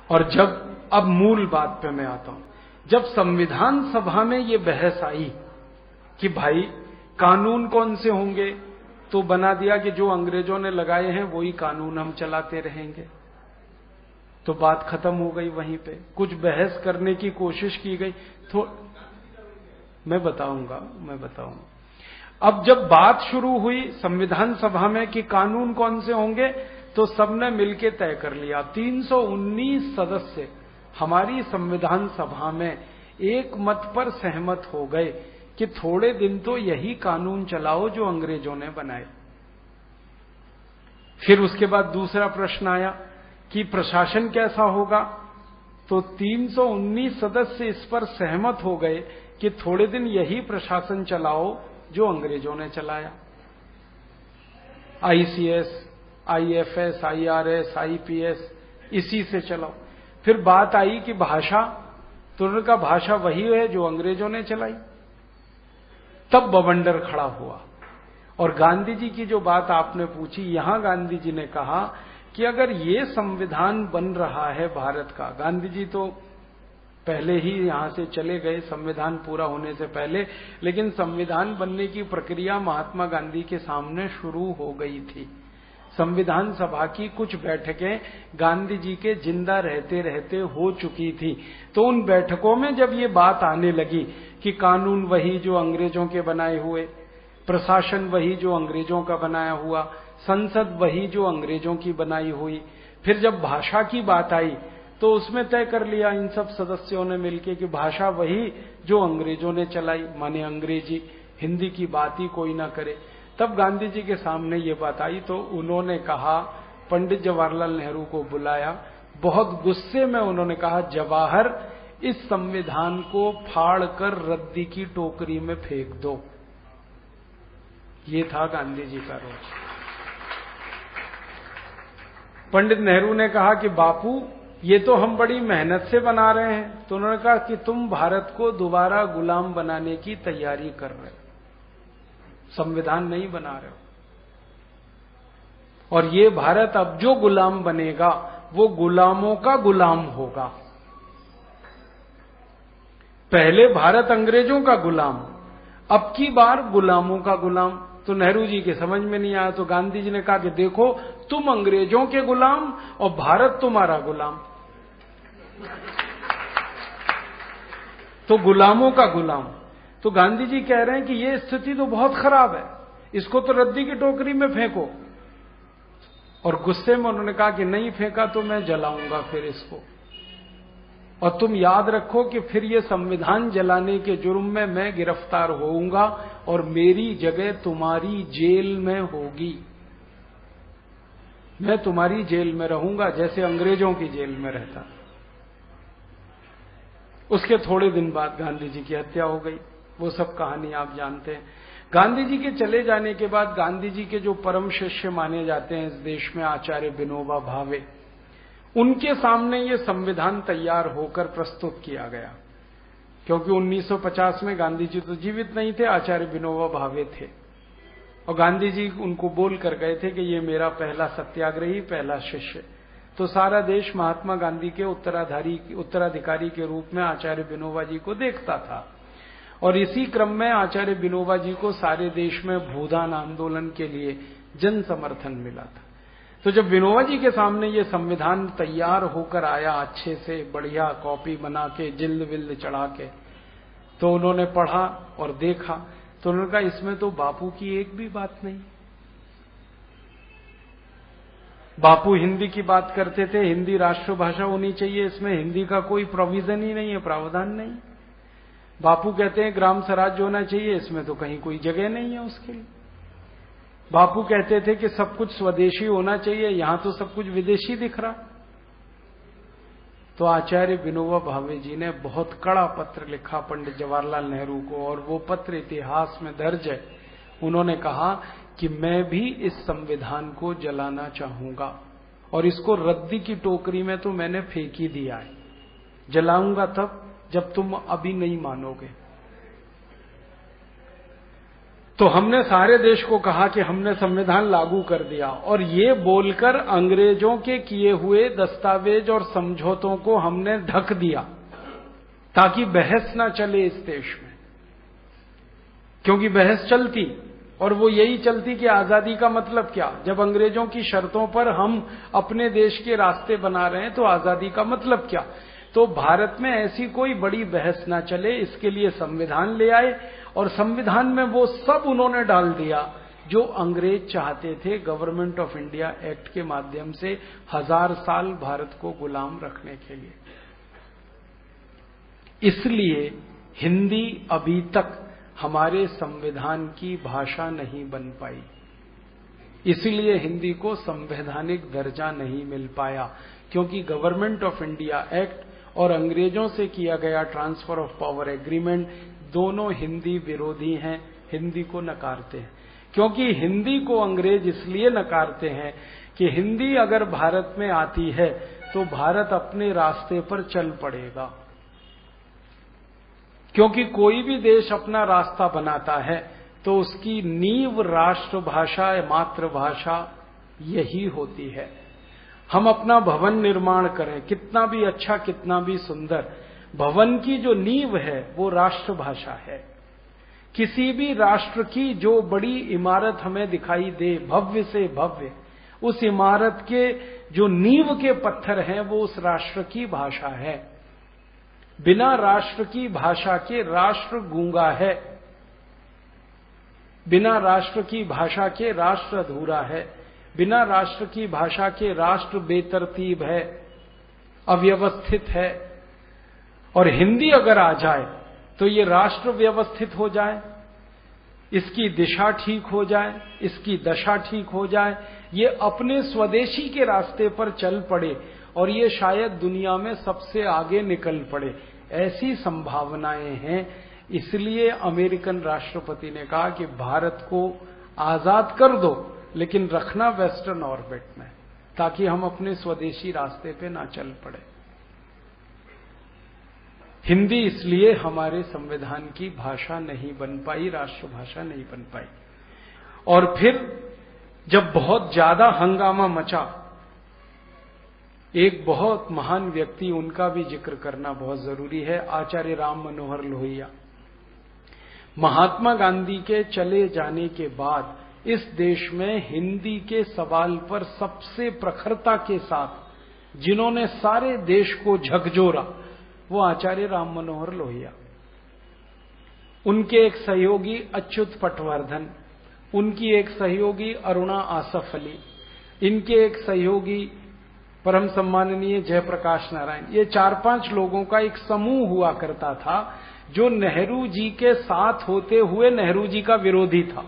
और जब, अब मूल बात पे मैं आता हूं, जब संविधान सभा में ये बहस आई कि भाई कानून कौन से होंगे, तो बना दिया कि जो अंग्रेजों ने लगाए हैं वही कानून हम चलाते रहेंगे। तो बात खत्म हो गई वहीं पे। कुछ बहस करने की कोशिश की गई, तो मैं बताऊंगा। अब जब बात शुरू हुई संविधान सभा में कि कानून कौन से होंगे, तो सबने मिलकर तय कर लिया। 319 सदस्य हमारी संविधान सभा में एक मत पर सहमत हो गए कि थोड़े दिन तो यही कानून चलाओ जो अंग्रेजों ने बनाए। फिर उसके बाद दूसरा प्रश्न आया कि प्रशासन कैसा होगा, तो 319 सदस्य इस पर सहमत हो गए कि थोड़े दिन यही प्रशासन चलाओ जो अंग्रेजों ने चलाया। आईसीएस, आईएफएस, आईआरएस, आईपीएस, इसी से चलाओ। फिर बात आई कि भाषा, तो उन्होंने कहा भाषा वही है जो अंग्रेजों ने चलाई। तब बवंडर खड़ा हुआ। और गांधी जी की जो बात आपने पूछी, यहां गांधी जी ने कहा कि अगर ये संविधान बन रहा है भारत का, गांधी जी तो पहले ही यहां से चले गए संविधान पूरा होने से पहले, लेकिन संविधान बनने की प्रक्रिया महात्मा गांधी के सामने शुरू हो गई थी। संविधान सभा की कुछ बैठकें गांधी जी के जिंदा रहते रहते हो चुकी थी। तो उन बैठकों में जब ये बात आने लगी कि कानून वही जो अंग्रेजों के बनाए हुए, प्रशासन वही जो अंग्रेजों का बनाया हुआ, संसद वही जो अंग्रेजों की बनाई हुई, फिर जब भाषा की बात आई तो उसमें तय कर लिया इन सब सदस्यों ने मिलकर कि भाषा वही जो अंग्रेजों ने चलाई, माने अंग्रेजी, हिंदी की बात ही कोई ना करे। तब गांधी जी के सामने ये बात आई तो उन्होंने कहा, पंडित जवाहरलाल नेहरू को बुलाया, बहुत गुस्से में उन्होंने कहा, जवाहर, इस संविधान को फाड़कर रद्दी की टोकरी में फेंक दो। ये था गांधी जी का रोज। पंडित नेहरू ने कहा कि बापू, ये तो हम बड़ी मेहनत से बना रहे हैं। तो उन्होंने कहा कि तुम भारत को दोबारा गुलाम बनाने की तैयारी कर रहे हो, संविधान नहीं बना रहे हो। और ये भारत अब जो गुलाम बनेगा वो गुलामों का गुलाम होगा। पहले भारत अंग्रेजों का गुलाम, अब की बार गुलामों का गुलाम। तो नेहरू जी के समझ में नहीं आया, तो गांधी जी ने कहा कि देखो, तुम अंग्रेजों के गुलाम और भारत तुम्हारा गुलाम, तो गुलामों का गुलाम। तो गांधी जी कह रहे हैं कि ये स्थिति तो बहुत खराब है, इसको तो रद्दी की टोकरी में फेंको। और गुस्से में उन्होंने कहा कि नहीं फेंका तो मैं जलाऊंगा फिर इसको, और तुम याद रखो कि फिर ये संविधान जलाने के जुर्म में मैं गिरफ्तार होऊंगा और मेरी जगह तुम्हारी जेल में होगी। मैं तुम्हारी जेल में रहूंगा जैसे अंग्रेजों की जेल में रहता। उसके थोड़े दिन बाद गांधी जी की हत्या हो गई। वो सब कहानी आप जानते हैं। गांधी जी के चले जाने के बाद गांधी जी के जो परम शिष्य माने जाते हैं इस देश में, आचार्य विनोबा भावे, उनके सामने ये संविधान तैयार होकर प्रस्तुत किया गया। क्योंकि 1950 में गांधी जी तो जीवित नहीं थे, आचार्य विनोबा भावे थे, और गांधी जी उनको बोल कर गए थे कि ये मेरा पहला सत्याग्रही, पहला शिष्य। तो सारा देश महात्मा गांधी के उत्तराधिकारी के रूप में आचार्य विनोबा जी को देखता था। और इसी क्रम में आचार्य विनोबा जी को सारे देश में भूदान आंदोलन के लिए जन समर्थन मिला था। तो जब विनोबा जी के सामने ये संविधान तैयार होकर आया, अच्छे से बढ़िया कॉपी बना के, जिल्द विल्द चढ़ा के, तो उन्होंने पढ़ा और देखा, तो उन्होंने कहा इसमें तो बापू की एक भी बात नहीं। बापू हिंदी की बात करते थे, हिंदी राष्ट्रभाषा होनी चाहिए, इसमें हिंदी का कोई प्रोविजन ही नहीं है, प्रावधान नहीं। बापू कहते हैं ग्राम स्वराज्य होना चाहिए, इसमें तो कहीं कोई जगह नहीं है उसके लिए। बापू कहते थे कि सब कुछ स्वदेशी होना चाहिए, यहां तो सब कुछ विदेशी दिख रहा। तो आचार्य विनोबा भावे जी ने बहुत कड़ा पत्र लिखा पंडित जवाहरलाल नेहरू को, और वो पत्र इतिहास में दर्ज है। उन्होंने कहा कि मैं भी इस संविधान को जलाना चाहूंगा, और इसको रद्दी की टोकरी में तो मैंने फेंक ही दिया है, जलाऊंगा तब जब तुम अभी नहीं मानोगे। तो हमने सारे देश को कहा कि हमने संविधान लागू कर दिया, और ये बोलकर अंग्रेजों के किए हुए दस्तावेज और समझौतों को हमने ढक दिया ताकि बहस ना चले इस देश में। क्योंकि बहस चलती, और वो यही चलती कि आजादी का मतलब क्या, जब अंग्रेजों की शर्तों पर हम अपने देश के रास्ते बना रहे हैं तो आजादी का मतलब क्या। तो भारत में ऐसी कोई बड़ी बहस ना चले, इसके लिए संविधान ले आए, और संविधान में वो सब उन्होंने डाल दिया जो अंग्रेज चाहते थे गवर्नमेंट ऑफ इंडिया एक्ट के माध्यम से 1000 साल भारत को गुलाम रखने के लिए। इसलिए हिंदी अभी तक हमारे संविधान की भाषा नहीं बन पाई, इसलिए हिंदी को संवैधानिक दर्जा नहीं मिल पाया, क्योंकि गवर्नमेंट ऑफ इंडिया एक्ट और अंग्रेजों से किया गया ट्रांसफर ऑफ पावर एग्रीमेंट दोनों हिंदी विरोधी हैं, हिंदी को नकारते हैं। क्योंकि हिंदी को अंग्रेज इसलिए नकारते हैं कि हिंदी अगर भारत में आती है तो भारत अपने रास्ते पर चल पड़ेगा। क्योंकि कोई भी देश अपना रास्ता बनाता है तो उसकी नींव राष्ट्रभाषा या मातृभाषा यही होती है। हम अपना भवन निर्माण करें, कितना भी अच्छा कितना भी सुंदर, भवन की जो नींव है वो राष्ट्रभाषा है। किसी भी राष्ट्र की जो बड़ी इमारत हमें दिखाई दे, भव्य से भव्य, उस इमारत के जो नींव के पत्थर हैं वो उस राष्ट्र की भाषा है। बिना राष्ट्र की भाषा के राष्ट्र गूंगा है, बिना राष्ट्र की भाषा के राष्ट्र अधूरा है, बिना राष्ट्र की भाषा के राष्ट्र बेतरतीब है, अव्यवस्थित है। और हिंदी अगर आ जाए तो ये राष्ट्र व्यवस्थित हो जाए, इसकी दिशा ठीक हो जाए, इसकी दशा ठीक हो जाए, ये अपने स्वदेशी के रास्ते पर चल पड़े और ये शायद दुनिया में सबसे आगे निकल पड़े, ऐसी संभावनाएं हैं। इसलिए अमेरिकन राष्ट्रपति ने कहा कि भारत को आजाद कर दो लेकिन रखना वेस्टर्न ऑर्बिट में, ताकि हम अपने स्वदेशी रास्ते पे ना चल पड़े। हिंदी इसलिए हमारे संविधान की भाषा नहीं बन पाई, राष्ट्रभाषा नहीं बन पाई। और फिर जब बहुत ज्यादा हंगामा मचा, एक बहुत महान व्यक्ति, उनका भी जिक्र करना बहुत जरूरी है, आचार्य राम मनोहर लोहिया। महात्मा गांधी के चले जाने के बाद इस देश में हिंदी के सवाल पर सबसे प्रखरता के साथ जिन्होंने सारे देश को झकझोरा वो आचार्य राम मनोहर लोहिया। उनके एक सहयोगी अच्युत पटवर्धन, उनकी एक सहयोगी अरुणा आसफ अली, इनके एक सहयोगी परम सम्माननीय जयप्रकाश नारायण, ये 4-5 लोगों का एक समूह हुआ करता था जो नेहरू जी के साथ होते हुए नेहरू जी का विरोधी था।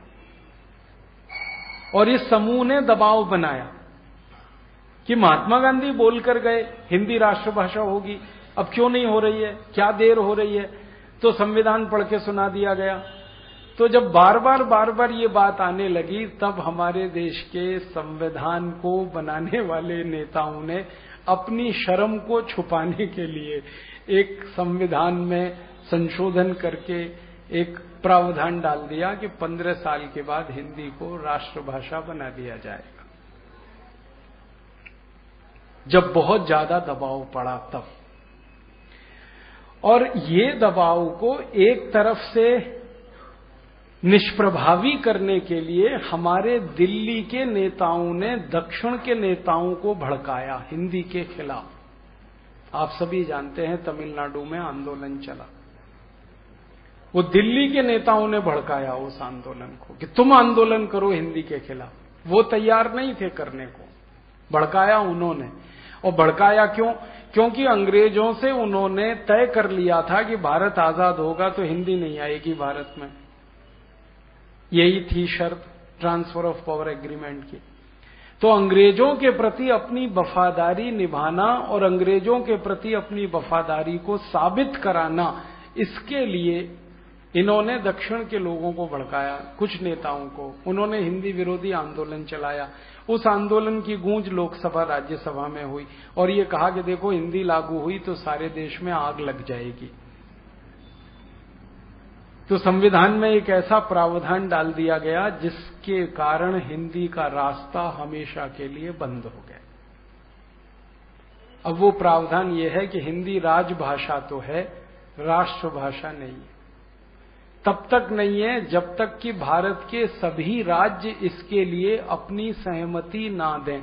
और इस समूह ने दबाव बनाया कि महात्मा गांधी बोलकर गए हिंदी राष्ट्रभाषा होगी, अब क्यों नहीं हो रही है, क्या देर हो रही है, तो संविधान पढ़ के सुना दिया गया। तो जब बार बार ये बात आने लगी, तब हमारे देश के संविधान को बनाने वाले नेताओं ने अपनी शर्म को छुपाने के लिए एक संविधान में संशोधन करके एक प्रावधान डाल दिया कि 15 साल के बाद हिंदी को राष्ट्रभाषा बना दिया जाएगा। जब बहुत ज्यादा दबाव पड़ा तब, और ये दबाव को एक तरफ से निष्प्रभावी करने के लिए हमारे दिल्ली के नेताओं ने दक्षिण के नेताओं को भड़काया हिंदी के खिलाफ। आप सभी जानते हैं तमिलनाडु में आंदोलन चला, वो दिल्ली के नेताओं ने भड़काया उस आंदोलन को कि तुम आंदोलन करो हिंदी के खिलाफ। वो तैयार नहीं थे करने को, भड़काया उन्होंने। और भड़काया क्यों? क्योंकि अंग्रेजों से उन्होंने तय कर लिया था कि भारत आजाद होगा तो हिंदी नहीं आएगी भारत में, यही थी शर्त ट्रांसफर ऑफ पावर एग्रीमेंट की। तो अंग्रेजों के प्रति अपनी वफादारी निभाना और अंग्रेजों के प्रति अपनी वफादारी को साबित कराना, इसके लिए इन्होंने दक्षिण के लोगों को भड़काया, कुछ नेताओं को। उन्होंने हिंदी विरोधी आंदोलन चलाया। उस आंदोलन की गूंज लोकसभा राज्यसभा में हुई और ये कहा कि देखो हिंदी लागू हुई तो सारे देश में आग लग जाएगी। तो संविधान में एक ऐसा प्रावधान डाल दिया गया जिसके कारण हिंदी का रास्ता हमेशा के लिए बंद हो गया। अब वो प्रावधान ये है कि हिंदी राजभाषा तो है, राष्ट्रभाषा नहीं है। तब तक नहीं है जब तक कि भारत के सभी राज्य इसके लिए अपनी सहमति ना दें,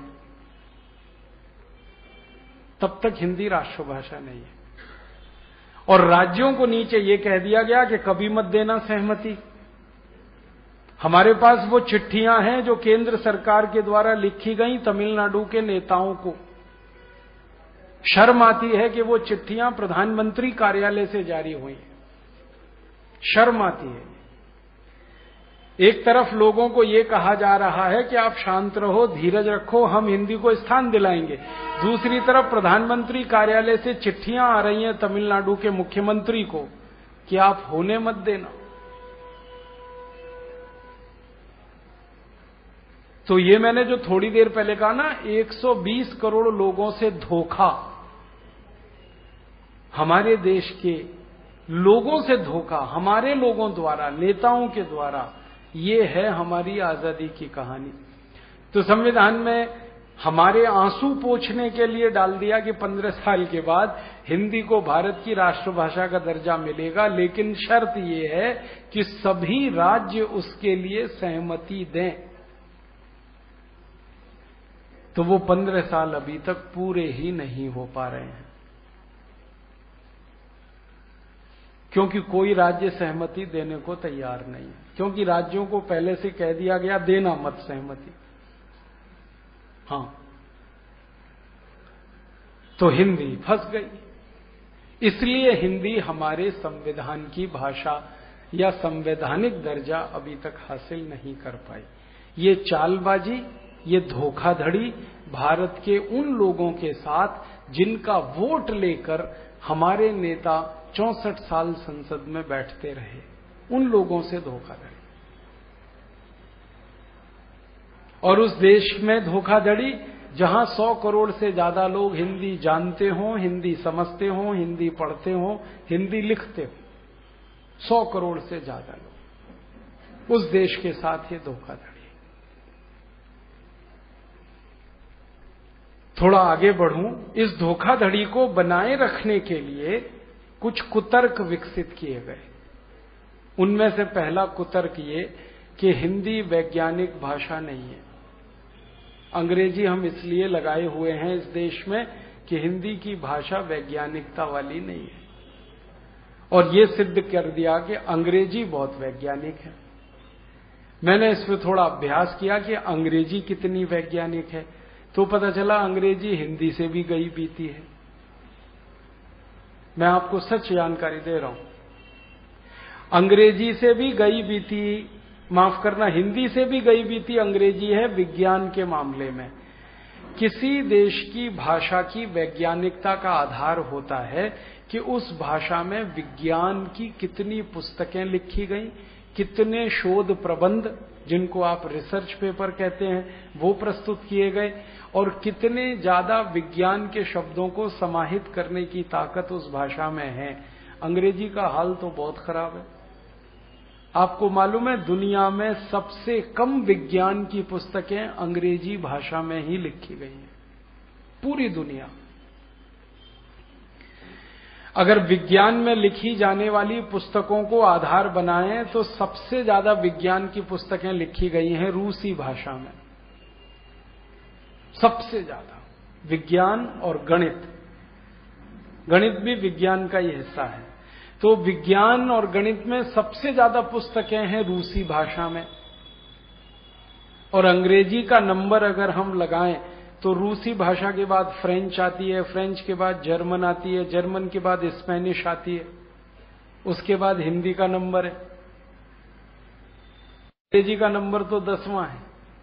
तब तक हिंदी राष्ट्रभाषा नहीं है। और राज्यों को नीचे ये कह दिया गया कि कभी मत देना सहमति। हमारे पास वो चिट्ठियां हैं जो केंद्र सरकार के द्वारा लिखी गई तमिलनाडु के नेताओं को। शर्म आती है कि वो चिट्ठियां प्रधानमंत्री कार्यालय से जारी हुई, शर्म आती है। एक तरफ लोगों को यह कहा जा रहा है कि आप शांत रहो, धीरज रखो, हम हिंदी को स्थान दिलाएंगे। दूसरी तरफ प्रधानमंत्री कार्यालय से चिट्ठियां आ रही हैं तमिलनाडु के मुख्यमंत्री को कि आप होने मत देना। तो ये मैंने जो थोड़ी देर पहले कहा ना, 120 करोड़ लोगों से धोखा, हमारे देश के लोगों से धोखा, हमारे लोगों द्वारा, नेताओं के द्वारा, ये है हमारी आजादी की कहानी। तो संविधान में हमारे आंसू पोंछने के लिए डाल दिया कि 15 साल के बाद हिंदी को भारत की राष्ट्रभाषा का दर्जा मिलेगा, लेकिन शर्त यह है कि सभी राज्य उसके लिए सहमति दें। तो वो 15 साल अभी तक पूरे ही नहीं हो पा रहे हैं, क्योंकि कोई राज्य सहमति देने को तैयार नहीं है, क्योंकि राज्यों को पहले से कह दिया गया देना मत सहमति। हां, तो हिंदी फंस गई। इसलिए हिंदी हमारे संविधान की भाषा या संवैधानिक दर्जा अभी तक हासिल नहीं कर पाई। ये चालबाजी, ये धोखाधड़ी भारत के उन लोगों के साथ जिनका वोट लेकर हमारे नेता 64 साल संसद में बैठते रहे, उन लोगों से धोखाधड़ी। और उस देश में धोखाधड़ी जहां 100 करोड़ से ज्यादा लोग हिंदी जानते हों, हिंदी समझते हों, हिंदी पढ़ते हों, हिंदी लिखते हों, 100 करोड़ से ज्यादा लोग, उस देश के साथ ये धोखाधड़ी। थोड़ा आगे बढ़ूं, इस धोखाधड़ी को बनाए रखने के लिए कुछ कुतर्क विकसित किए गए। उनमें से पहला कुतर्क ये कि हिंदी वैज्ञानिक भाषा नहीं है। अंग्रेजी हम इसलिए लगाए हुए हैं इस देश में कि हिंदी की भाषा वैज्ञानिकता वाली नहीं है, और ये सिद्ध कर दिया कि अंग्रेजी बहुत वैज्ञानिक है। मैंने इस पर थोड़ा अभ्यास किया कि अंग्रेजी कितनी वैज्ञानिक है, तो पता चला अंग्रेजी हिंदी से भी गई बीती है। मैं आपको सच जानकारी दे रहा हूं, अंग्रेजी से भी गई बीती, माफ करना, हिंदी से भी गई बीती अंग्रेजी है विज्ञान के मामले में। किसी देश की भाषा की वैज्ञानिकता का आधार होता है कि उस भाषा में विज्ञान की कितनी पुस्तकें लिखी गई, कितने शोध प्रबंध, जिनको आप रिसर्च पेपर कहते हैं, वो प्रस्तुत किए गए, और कितने ज्यादा विज्ञान के शब्दों को समाहित करने की ताकत उस भाषा में है। अंग्रेजी का हाल तो बहुत खराब है। आपको मालूम है, दुनिया में सबसे कम विज्ञान की पुस्तकें अंग्रेजी भाषा में ही लिखी गई हैं, पूरी दुनिया। अगर विज्ञान में लिखी जाने वाली पुस्तकों को आधार बनाएं तो सबसे ज्यादा विज्ञान की पुस्तकें लिखी गई हैं रूसी भाषा में, सबसे ज्यादा विज्ञान और गणित। गणित भी विज्ञान का ही हिस्सा है। तो विज्ञान और गणित में सबसे ज्यादा पुस्तकें हैं रूसी भाषा में, और अंग्रेजी का नंबर अगर हम लगाएं तो रूसी भाषा के बाद फ्रेंच आती है, फ्रेंच के बाद जर्मन आती है, जर्मन के बाद स्पेनिश आती है, उसके बाद हिंदी का नंबर है। अंग्रेजी का नंबर तो 10वां है।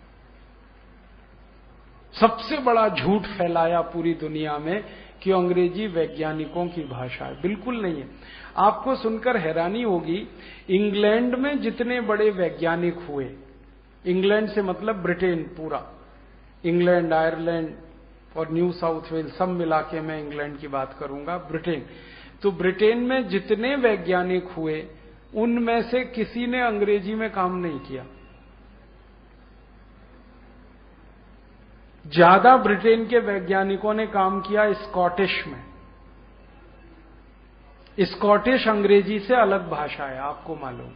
सबसे बड़ा झूठ फैलाया पूरी दुनिया में कि अंग्रेजी वैज्ञानिकों की भाषा है, बिल्कुल नहीं है। आपको सुनकर हैरानी होगी, इंग्लैंड में जितने बड़े वैज्ञानिक हुए, इंग्लैंड से मतलब ब्रिटेन पूरा, इंग्लैंड, आयरलैंड और न्यू साउथ वेल्स सब मिला के मैं इंग्लैंड की बात करूंगा, ब्रिटेन। तो ब्रिटेन में जितने वैज्ञानिक हुए उनमें से किसी ने अंग्रेजी में काम नहीं किया। ज्यादा ब्रिटेन के वैज्ञानिकों ने काम किया स्कॉटिश में। स्कॉटिश अंग्रेजी से अलग भाषा है, आपको मालूम।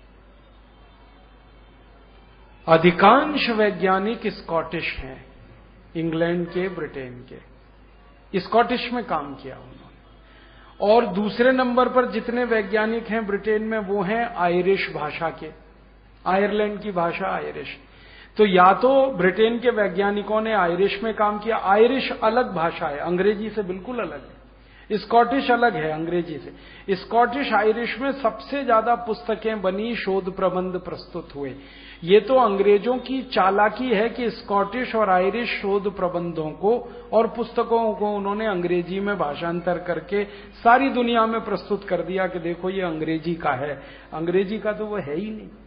अधिकांश वैज्ञानिक स्कॉटिश हैं, इंग्लैंड के, ब्रिटेन के। स्कॉटिश में काम किया उन्होंने। और दूसरे नंबर पर जितने वैज्ञानिक हैं ब्रिटेन में, वो हैं आयरिश भाषा के। आयरलैंड की भाषा आयरिश। तो या तो ब्रिटेन के वैज्ञानिकों ने आयरिश में काम किया। आयरिश अलग भाषा है, अंग्रेजी से बिल्कुल अलग है। स्कॉटिश अलग है अंग्रेजी से। स्कॉटिश आयरिश में सबसे ज्यादा पुस्तकें बनी, शोध प्रबंध प्रस्तुत हुए। ये तो अंग्रेजों की चालाकी है कि स्कॉटिश और आयरिश शोध प्रबंधों को और पुस्तकों को उन्होंने अंग्रेजी में भाषांतर करके सारी दुनिया में प्रस्तुत कर दिया कि देखो ये अंग्रेजी का है। अंग्रेजी का तो वो है ही नहीं।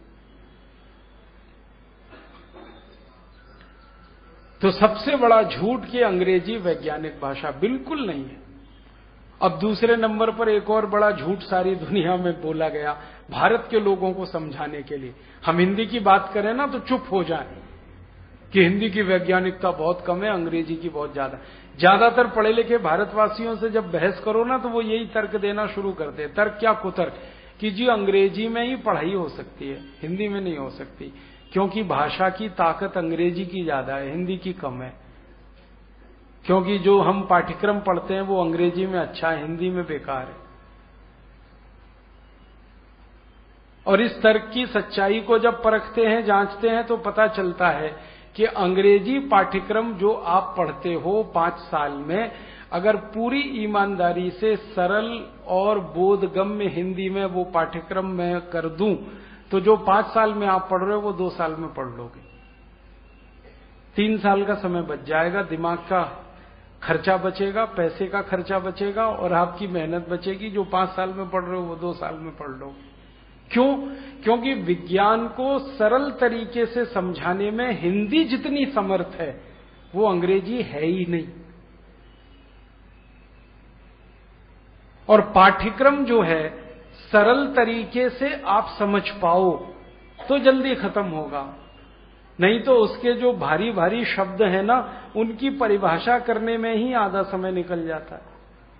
तो सबसे बड़ा झूठ कि अंग्रेजी वैज्ञानिक भाषा बिल्कुल नहीं है। अब दूसरे नंबर पर एक और बड़ा झूठ सारी दुनिया में बोला गया भारत के लोगों को समझाने के लिए। हम हिंदी की बात करें ना तो चुप हो जाए कि हिंदी की वैज्ञानिकता बहुत कम है, अंग्रेजी की बहुत ज्यादा। ज्यादातर पढ़े लिखे भारतवासियों से जब बहस करो ना तो वो यही तर्क देना शुरू करते हैं। तर्क क्या कुतर्क, कि जी अंग्रेजी में ही पढ़ाई हो सकती है, हिंदी में नहीं हो सकती, क्योंकि भाषा की ताकत अंग्रेजी की ज्यादा है, हिंदी की कम है। क्योंकि जो हम पाठ्यक्रम पढ़ते हैं वो अंग्रेजी में अच्छा है, हिंदी में बेकार है। और इस तर्क की सच्चाई को जब परखते हैं, जांचते हैं, तो पता चलता है कि अंग्रेजी पाठ्यक्रम जो आप पढ़ते हो 5 साल में, अगर पूरी ईमानदारी से सरल और बोधगम्य हिंदी में वो पाठ्यक्रम मैं कर दूं, तो जो 5 साल में आप पढ़ रहे हो वो 2 साल में पढ़ लोगे। 3 साल का समय बच जाएगा, दिमाग का खर्चा बचेगा, पैसे का खर्चा बचेगा और आपकी मेहनत बचेगी। जो 5 साल में पढ़ रहे हो वो 2 साल में पढ़ लो। क्यों? क्योंकि विज्ञान को सरल तरीके से समझाने में हिंदी जितनी समर्थ है वो अंग्रेजी है ही नहीं। और पाठ्यक्रम जो है सरल तरीके से आप समझ पाओ तो जल्दी खत्म होगा, नहीं तो उसके जो भारी भारी शब्द हैं ना, उनकी परिभाषा करने में ही आधा समय निकल जाता है।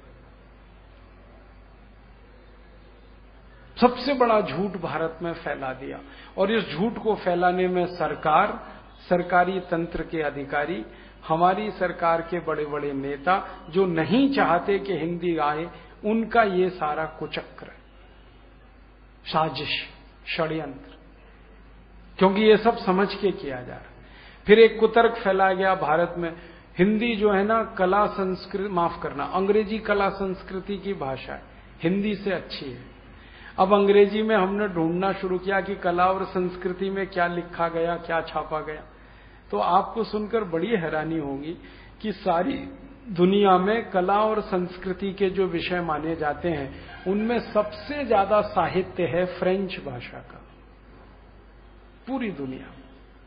सबसे बड़ा झूठ भारत में फैला दिया। और इस झूठ को फैलाने में सरकार, सरकारी तंत्र के अधिकारी, हमारी सरकार के बड़े बड़े नेता जो नहीं चाहते कि हिंदी आए, उनका ये सारा कुचक्र, साजिश, षड्यंत्र, क्योंकि ये सब समझ के किया जा रहा है। फिर एक कुतर्क फैला गया भारत में, हिंदी जो है ना कला संस्कृति, माफ करना, अंग्रेजी कला संस्कृति की भाषा है, हिंदी से अच्छी है। अब अंग्रेजी में हमने ढूंढना शुरू किया कि कला और संस्कृति में क्या लिखा गया, क्या छापा गया, तो आपको सुनकर बड़ी हैरानी होगी कि सारी दुनिया में कला और संस्कृति के जो विषय माने जाते हैं उनमें सबसे ज्यादा साहित्य है फ्रेंच भाषा का, पूरी दुनिया में।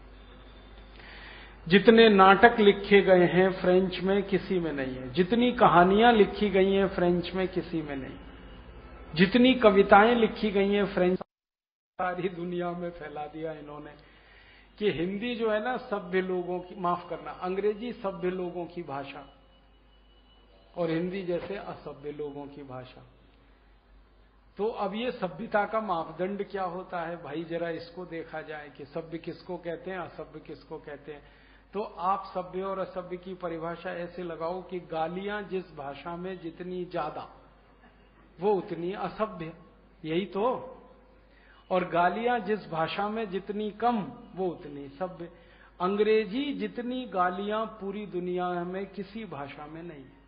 जितने नाटक लिखे गए हैं फ्रेंच में किसी में नहीं है, जितनी कहानियां लिखी गई हैं फ्रेंच में किसी में नहीं, जितनी कविताएं लिखी गई हैं फ्रेंच, सारी दुनिया में फैला दिया इन्होंने कि हिंदी जो है ना सभ्य लोगों की, माफ करना, अंग्रेजी सभ्य लोगों की भाषा और हिंदी जैसे असभ्य लोगों की भाषा। तो अब ये सभ्यता का मापदंड क्या होता है भाई, जरा इसको देखा जाए कि सभ्य किसको कहते हैं, असभ्य किसको कहते हैं। तो आप सभ्य और असभ्य की परिभाषा ऐसे लगाओ कि गालियां जिस भाषा में जितनी ज्यादा वो उतनी असभ्य, यही तो। और गालियां जिस भाषा में जितनी कम वो उतनी सभ्य। अंग्रेजी जितनी गालियां पूरी दुनिया में किसी भाषा में नहीं है,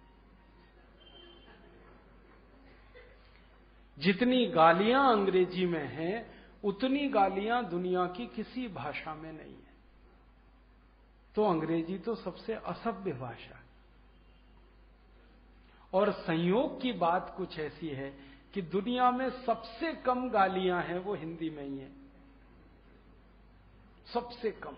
जितनी गालियां अंग्रेजी में हैं उतनी गालियां दुनिया की किसी भाषा में नहीं है। तो अंग्रेजी तो सबसे असभ्य भाषा है। और संयोग की बात कुछ ऐसी है कि दुनिया में सबसे कम गालियां हैं वो हिंदी में ही है, सबसे कम।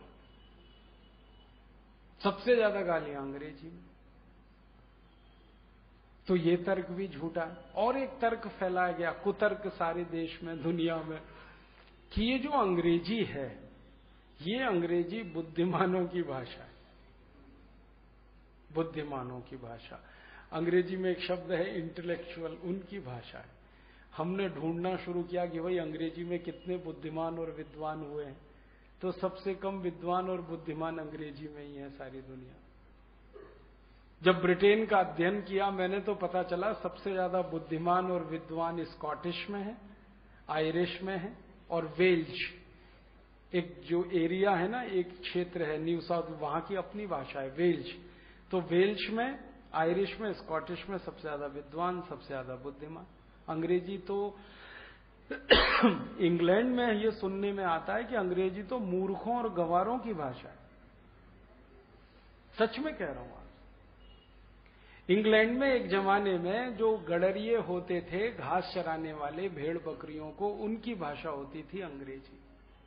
सबसे ज्यादा गालियां अंग्रेजी में। तो ये तर्क भी झूठा है। और एक तर्क फैलाया गया, कुतर्क सारे देश में, दुनिया में, कि ये जो अंग्रेजी है, ये अंग्रेजी बुद्धिमानों की भाषा है। बुद्धिमानों की भाषा। अंग्रेजी में एक शब्द है इंटेलेक्चुअल, उनकी भाषा है। हमने ढूंढना शुरू किया कि भाई अंग्रेजी में कितने बुद्धिमान और विद्वान हुए हैं, तो सबसे कम विद्वान और बुद्धिमान अंग्रेजी में ही है सारी दुनिया। जब ब्रिटेन का अध्ययन किया मैंने, तो पता चला सबसे ज्यादा बुद्धिमान और विद्वान स्कॉटिश में है, आयरिश में है, और वेल्श, एक जो एरिया है ना, एक क्षेत्र है न्यू साउथ, वहां की अपनी भाषा है वेल्श। तो वेल्श में, आयरिश में, स्कॉटिश में सबसे ज्यादा विद्वान, सबसे ज्यादा बुद्धिमान। अंग्रेजी तो इंग्लैंड में ये सुनने में आता है कि अंग्रेजी तो मूर्खों और गंवारों की भाषा है। सच में कह रहा हूं आज। इंग्लैंड में एक जमाने में जो गडरिये होते थे, घास चराने वाले, भेड़ बकरियों को, उनकी भाषा होती थी अंग्रेजी।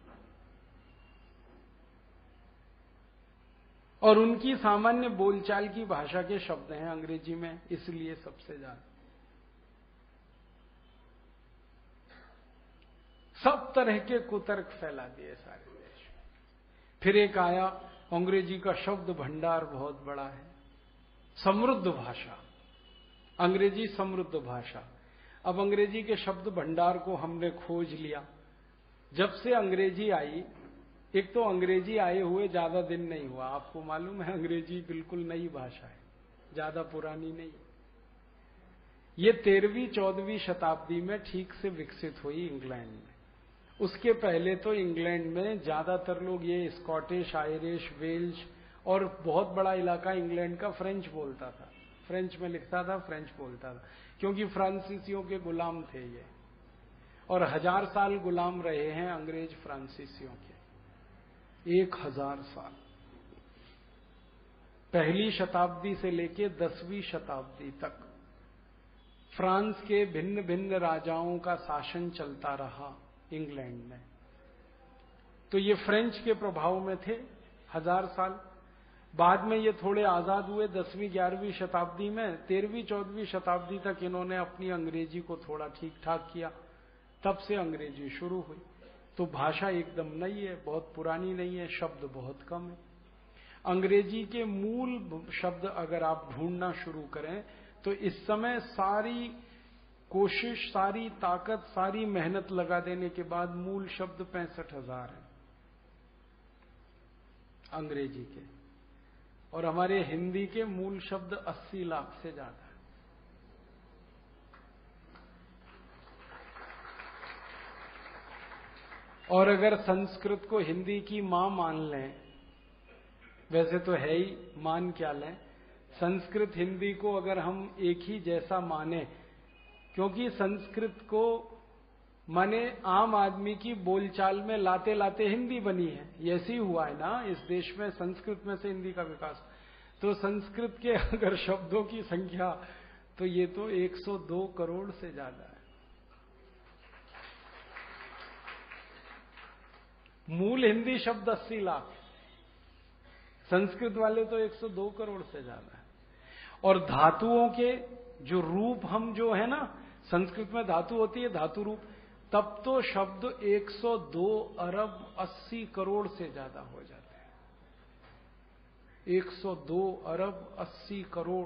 और उनकी सामान्य बोलचाल की भाषा के शब्द हैं अंग्रेजी में, इसलिए सबसे ज्यादा। सब तरह के कुतर्क फैला दिए सारे देश में। फिर एक आया, अंग्रेजी का शब्द भंडार बहुत बड़ा है, समृद्ध भाषा, अंग्रेजी समृद्ध भाषा। अब अंग्रेजी के शब्द भंडार को हमने खोज लिया। जब से अंग्रेजी आई, एक तो अंग्रेजी आए हुए ज्यादा दिन नहीं हुआ, आपको मालूम है अंग्रेजी बिल्कुल नई भाषा है, ज्यादा पुरानी नहीं। ये 13वीं 14वीं शताब्दी में ठीक से विकसित हुई इंग्लैंड में। उसके पहले तो इंग्लैंड में ज्यादातर लोग ये स्कॉटिश, आयरिश, वेल्श, और बहुत बड़ा इलाका इंग्लैंड का फ्रेंच बोलता था, फ्रेंच में लिखता था, फ्रेंच बोलता था, क्योंकि फ्रांसीसियों के गुलाम थे ये, और 1000 साल गुलाम रहे हैं अंग्रेज फ्रांसीसियों के, 1000 साल, पहली शताब्दी से लेकर 10वीं शताब्दी तक फ्रांस के भिन्न भिन्न राजाओं का शासन चलता रहा इंग्लैंड में। तो ये फ्रेंच के प्रभाव में थे 1000 साल। बाद में ये थोड़े आजाद हुए 10वीं 11वीं शताब्दी में। 13वीं 14वीं शताब्दी तक इन्होंने अपनी अंग्रेजी को थोड़ा ठीक ठाक किया, तब से अंग्रेजी शुरू हुई। तो भाषा एकदम नई है, बहुत पुरानी नहीं है, शब्द बहुत कम है। अंग्रेजी के मूल शब्द अगर आप ढूंढना शुरू करें तो इस समय सारी कोशिश, सारी ताकत, सारी मेहनत लगा देने के बाद मूल शब्द 65,000 हैं अंग्रेजी के, और हमारे हिंदी के मूल शब्द 80 लाख से ज्यादा है। और अगर संस्कृत को हिंदी की मां मान लें, वैसे तो है ही, मान क्या लें, संस्कृत हिंदी को अगर हम एक ही जैसा माने, क्योंकि संस्कृत को माने आम आदमी की बोलचाल में लाते लाते हिंदी बनी है, ये ऐसे ही हुआ है ना इस देश में, संस्कृत में से हिंदी का विकास। तो संस्कृत के अगर शब्दों की संख्या, तो ये तो 102 करोड़ से ज्यादा है। मूल हिंदी शब्द 80 लाख, संस्कृत वाले तो 102 करोड़ से ज्यादा है। और धातुओं के जो रूप हम जो है ना, संस्कृत में धातु होती है, धातु रूप, तब तो शब्द 102 अरब 80 करोड़ से ज्यादा हो जाते हैं। 102 अरब 80 करोड़,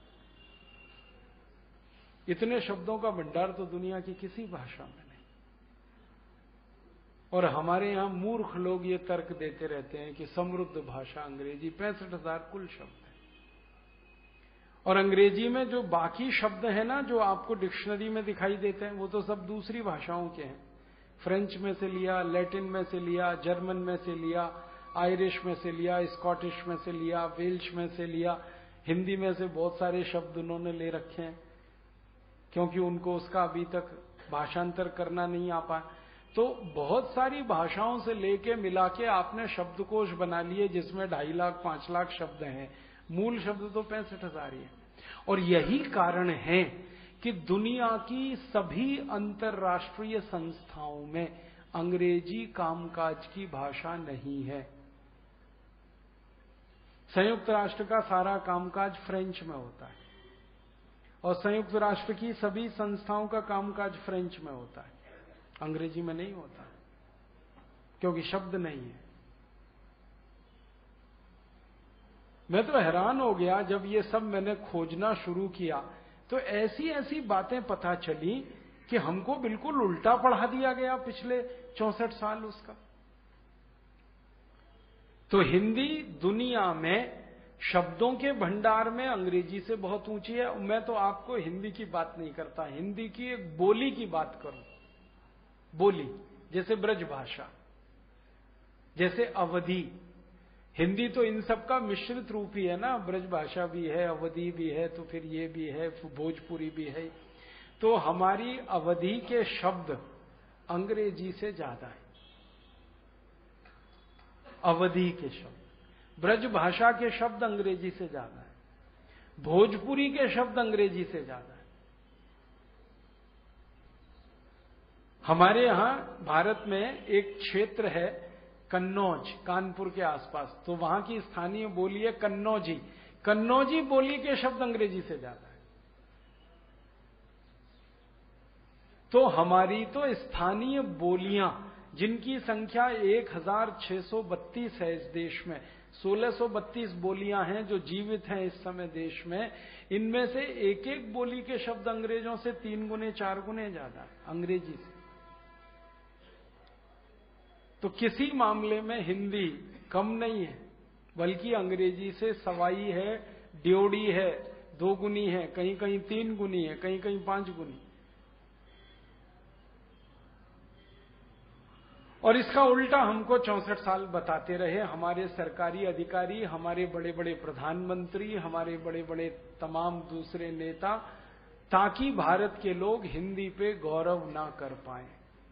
इतने शब्दों का भंडार तो दुनिया की किसी भाषा में नहीं। और हमारे यहां मूर्ख लोग ये तर्क देते रहते हैं कि समृद्ध भाषा अंग्रेजी, 65,000 कुल शब्द है। और अंग्रेजी में जो बाकी शब्द हैं ना, जो आपको डिक्शनरी में दिखाई देते हैं, वो तो सब दूसरी भाषाओं के हैं। फ्रेंच में से लिया, लैटिन में से लिया, जर्मन में से लिया, आयरिश में से लिया, स्कॉटिश में से लिया, वेल्श में से लिया, हिंदी में से बहुत सारे शब्द उन्होंने ले रखे हैं, क्योंकि उनको उसका अभी तक भाषांतर करना नहीं आ पाया। तो बहुत सारी भाषाओं से लेके मिला के आपने शब्दकोश बना लिए, जिसमें 2.5 लाख 5 लाख शब्द हैं। मूल शब्द तो 65,000 ही है। और यही कारण है कि दुनिया की सभी अंतर्राष्ट्रीय संस्थाओं में अंग्रेजी कामकाज की भाषा नहीं है। संयुक्त राष्ट्र का सारा कामकाज फ्रेंच में होता है, और संयुक्त राष्ट्र की सभी संस्थाओं का कामकाज फ्रेंच में होता है, अंग्रेजी में नहीं होता, क्योंकि शब्द नहीं है। मैं तो हैरान हो गया जब ये सब मैंने खोजना शुरू किया, तो ऐसी ऐसी बातें पता चली कि हमको बिल्कुल उल्टा पढ़ा दिया गया पिछले 64 साल उसका। तो हिंदी दुनिया में शब्दों के भंडार में अंग्रेजी से बहुत ऊंची है। मैं तो आपको हिंदी की बात नहीं करता, हिंदी की एक बोली की बात करूं। बोली जैसे ब्रज भाषा, जैसे अवधी। हिंदी तो इन सब का मिश्रित रूप ही है ना, ब्रज भाषा भी है, अवधी भी है, तो फिर ये भी है, भोजपुरी भी है। तो हमारी अवधी के शब्द अंग्रेजी से ज्यादा है, अवधी के शब्द। ब्रज भाषा के शब्द अंग्रेजी से ज्यादा है, भोजपुरी के शब्द अंग्रेजी से ज्यादा है। हमारे यहां भारत में एक क्षेत्र है कन्नौज, कानपुर के आसपास, तो वहां की स्थानीय बोली है कन्नौजी। कन्नौजी बोली के शब्द अंग्रेजी से ज्यादा है। तो हमारी तो स्थानीय बोलियां, जिनकी संख्या 1632 है इस देश में, 1632 बोलियां हैं जो जीवित हैं इस समय देश में, इनमें से एक एक बोली के शब्द अंग्रेजों से 3 गुने 4 गुने ज्यादा है अंग्रेजी से। तो किसी मामले में हिंदी कम नहीं है, बल्कि अंग्रेजी से सवाई है, ड्योढ़ी है, 2 गुनी है, कहीं कहीं 3 गुनी है, कहीं कहीं 5 गुनी। और इसका उल्टा हमको 64 साल बताते रहे हमारे सरकारी अधिकारी, हमारे बड़े बड़े प्रधानमंत्री, हमारे बड़े बड़े तमाम दूसरे नेता, ताकि भारत के लोग हिंदी पे गौरव ना कर पाए।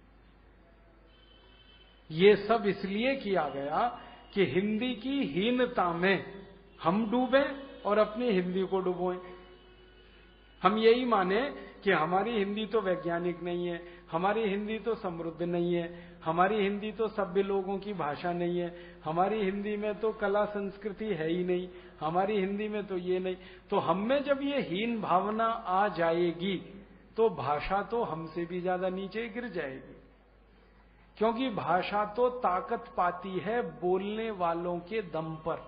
ये सब इसलिए किया गया कि हिंदी की हीनता में हम डूबे और अपनी हिंदी को डुबोएं। हम यही माने कि हमारी हिंदी तो वैज्ञानिक नहीं है, हमारी हिंदी तो समृद्ध नहीं है, हमारी हिंदी तो सभ्य लोगों की भाषा नहीं है, हमारी हिंदी में तो कला संस्कृति है ही नहीं, हमारी हिंदी में तो ये नहीं। तो हम में जब ये हीन भावना आ जाएगी तो भाषा तो हमसे भी ज्यादा नीचे गिर जाएगी, क्योंकि भाषा तो ताकत पाती है बोलने वालों के दम पर।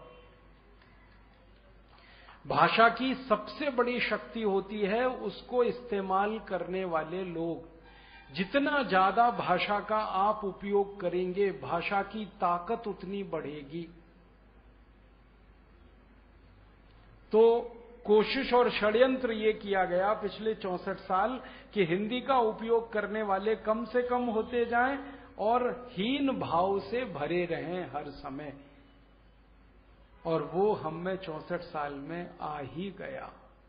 भाषा की सबसे बड़ी शक्ति होती है उसको इस्तेमाल करने वाले लोग। जितना ज्यादा भाषा का आप उपयोग करेंगे, भाषा की ताकत उतनी बढ़ेगी। तो कोशिश और षड्यंत्र ये किया गया पिछले 64 साल कि हिंदी का उपयोग करने वाले कम से कम होते जाएं और हीन भाव से भरे रहें हर समय। और वो हम में 64 साल में आ ही गया।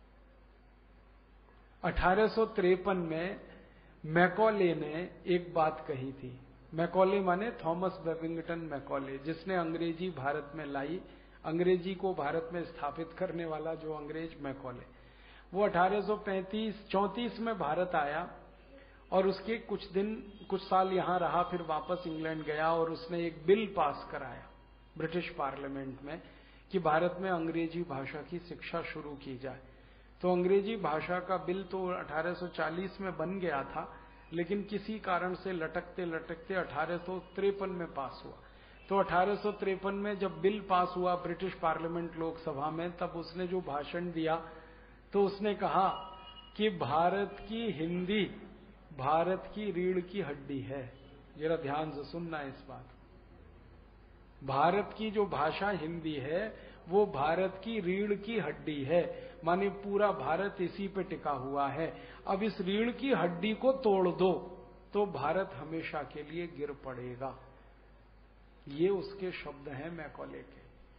1853 में मैकॉले ने एक बात कही थी। मैकॉले माने थॉमस बेबिंगटन मैकॉले, जिसने अंग्रेजी भारत में लाई, अंग्रेजी को भारत में स्थापित करने वाला जो अंग्रेज मैकॉले, वो 1834 में भारत आया और उसके कुछ साल यहां रहा, फिर वापस इंग्लैंड गया और उसने एक बिल पास कराया ब्रिटिश पार्लियामेंट में कि भारत में अंग्रेजी भाषा की शिक्षा शुरू की जाए। तो अंग्रेजी भाषा का बिल तो 1840 में बन गया था, लेकिन किसी कारण से लटकते लटकते 1853 में पास हुआ। तो 1853 में जब बिल पास हुआ ब्रिटिश पार्लियामेंट लोकसभा में, तब उसने जो भाषण दिया तो उसने कहा कि भारत की हिंदी भारत की रीढ़ की हड्डी है। जरा ध्यान से सुनना इस बात। भारत की जो भाषा हिंदी है वो भारत की रीढ़ की हड्डी है, माने पूरा भारत इसी पे टिका हुआ है। अब इस रीढ़ की हड्डी को तोड़ दो तो भारत हमेशा के लिए गिर पड़ेगा। ये उसके शब्द हैं मैकॉले के।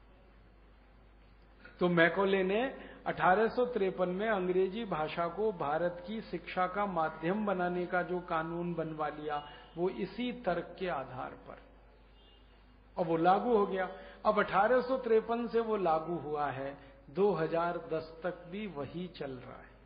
तो मैकॉले ने 1853 में अंग्रेजी भाषा को भारत की शिक्षा का माध्यम बनाने का जो कानून बनवा लिया, वो इसी तर्क के आधार पर, और वो लागू हो गया। अब 1853 से वो लागू हुआ है, 2010 तक भी वही चल रहा है।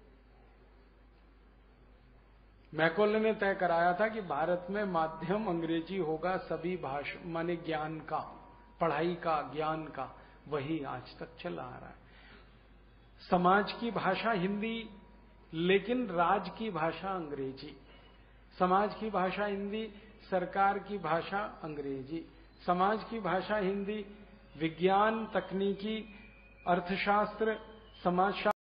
मैकॉले ने तय कराया था कि भारत में माध्यम अंग्रेजी होगा, सभी भाषा माने ज्ञान का, पढ़ाई का, ज्ञान का, वही आज तक चला आ रहा है। समाज की भाषा हिंदी लेकिन राज की भाषा अंग्रेजी, समाज की भाषा हिंदी, सरकार की भाषा अंग्रेजी। समाज की भाषा हिंदी, विज्ञान, तकनीकी, अर्थशास्त्र, समाजशास्त्र